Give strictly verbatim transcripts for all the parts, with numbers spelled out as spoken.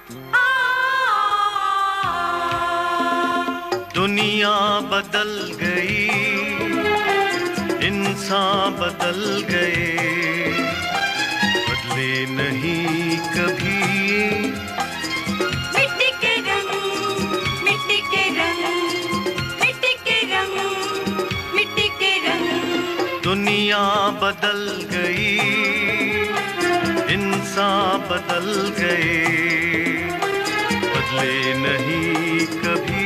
दुनिया बदल गई, इंसान बदल गए, बदले नहीं कभी। मिट्टी के रंग, मिट्टी के रंग, मिट्टी के रंग, मिट्टी के रंग। दुनिया बदल गई, इंसान बदल गए, बदले नहीं कभी।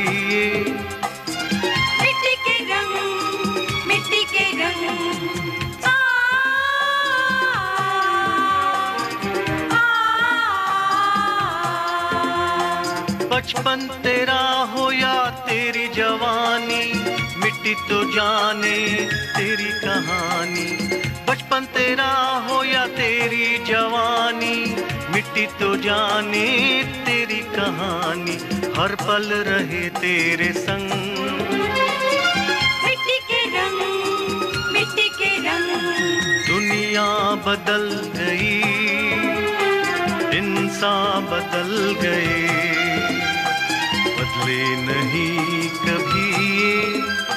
मिट्टी के रंग, मिट्टी के रंग। आ, आ, बचपन तेरा हो या तेरी जवानी, मिट्टी तो जाने तेरी कहानी। बचपन तेरा हो या तेरी जवानी, मिट्टी तो जाने तेरी कहानी। हर पल रहे तेरे संग। मिट्टी के रंग, मिट्टी के रंग। दुनिया बदल गई, इंसान बदल गए, बदले नहीं कभी।